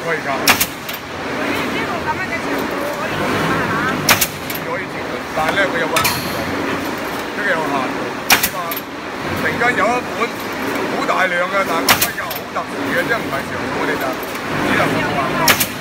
可以㗎。 呢個咁樣嘅長度可以折係嘛？ 可以折，但係咧佢有個限度，呢個有限度。你話突然間有一款好大量嘅，但係個規格好特殊嘅，即係唔係常我哋就只能夠話。